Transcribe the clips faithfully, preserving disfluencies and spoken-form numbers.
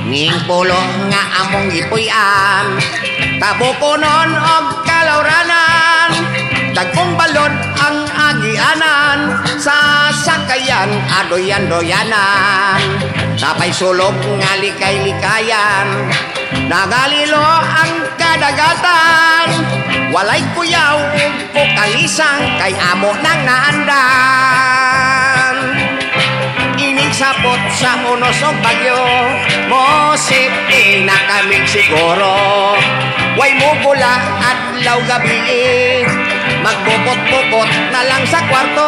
Ning pulo nga among gipuy-an, tabo ko noon og kalawranan, dagkong balod ang agianan, sa sakayan adoyan-doyanan, napay sulog nga likay-likayan, nagalilo ang kadagatan, walay kuyaw o kalisang kay amo nang naandan. Ining sapot sa unos o bagyo, mosip na kaming siguro, way mo gula adlaw gabi, magbukot-bukot na lang sa kwarto.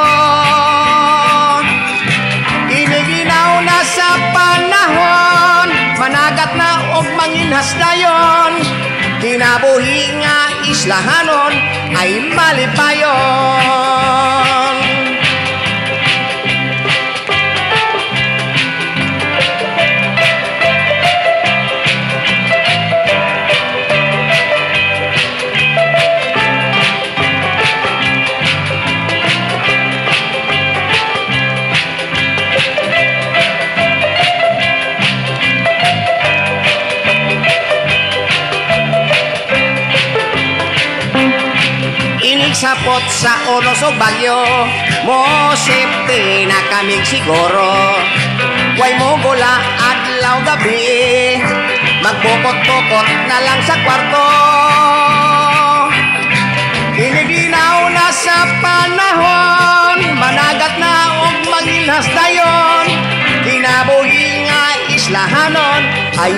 Iniginaw na sa panahon, managat na og manginhas dayon, kinabuhi nga islahanon ay malipayon. Sapot sa unos o bagyo, mosip na kaming siguro, way mo gula adlaw gabi, magbukot-bukot na lang sa kwarto. Iniginaw na sa panahon, managat na og manginhas dayon, kinabuhi nga islahanon ay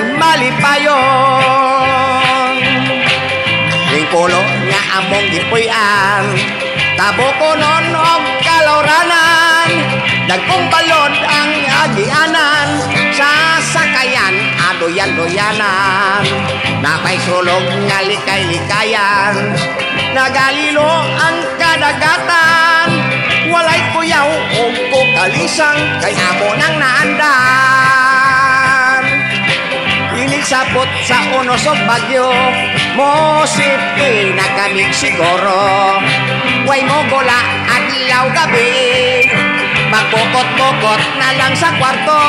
malipayon. Ning pulo nga among gipuy-an, tabo ko noon og kalawranan, dagkong balod ang agianan, sa sakayan adoyan-doyanan, napay sulog nga likay-likayan, nagalilo ang kadagatan, walay kuyaw o kukalisang kay amo nang naandan. Inig sapot sa unos o bagyo, mosip na kaming siguro, way mo gula adlaw gabi, magbukot-bukot na lang sa kwarto.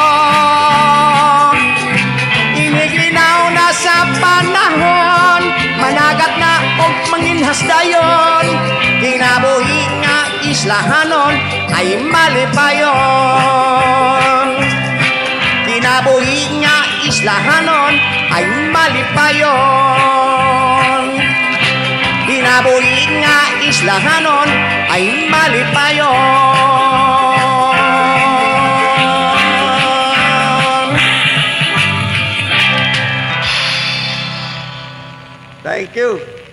Iniginaw na sa panahon, managat na og manginhas dayon, kinabuhi nga islahanon ay malipayon. Kinabuhi nga islahanon ay malipayon. Kinabuhi nga islahanon ay malipayon. Thank you.